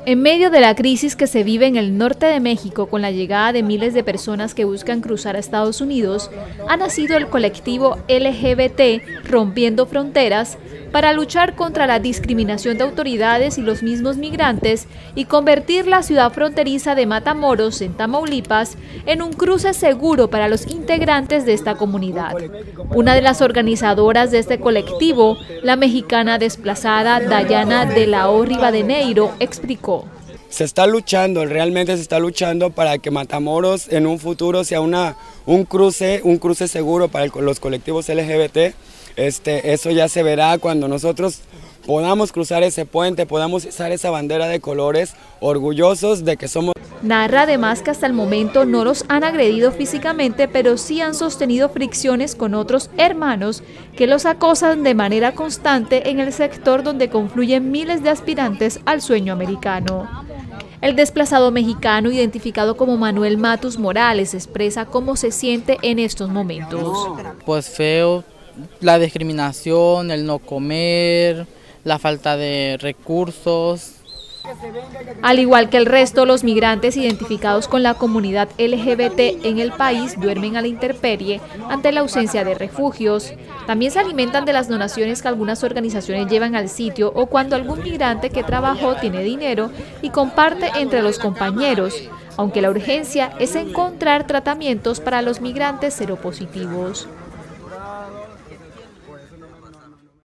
En medio de la crisis que se vive en el norte de México con la llegada de miles de personas que buscan cruzar a Estados Unidos, ha nacido el colectivo LGBT Rompiendo Fronteras para luchar contra la discriminación de autoridades y los mismos migrantes y convertir la ciudad fronteriza de Matamoros, en Tamaulipas, en un cruce seguro para los integrantes de esta comunidad. Una de las organizadoras de este colectivo, la mexicana desplazada Dayana de la O. Rivadeneiro, explicó. Se está luchando, realmente se está luchando para que Matamoros en un futuro sea un cruce seguro para los colectivos LGBT. Eso ya se verá cuando nosotros podamos cruzar ese puente, podamos izar esa bandera de colores, orgullosos de que somos. Narra además que hasta el momento no los han agredido físicamente, pero sí han sostenido fricciones con otros hermanos que los acosan de manera constante en el sector donde confluyen miles de aspirantes al sueño americano. El desplazado mexicano, identificado como Manuel Matus Morales, expresa cómo se siente en estos momentos. Pues feo, la discriminación, el no comer, la falta de recursos. Al igual que el resto, los migrantes identificados con la comunidad LGBT en el país duermen a la intemperie ante la ausencia de refugios. También se alimentan de las donaciones que algunas organizaciones llevan al sitio o cuando algún migrante que trabajó tiene dinero y comparte entre los compañeros, aunque la urgencia es encontrar tratamientos para los migrantes seropositivos.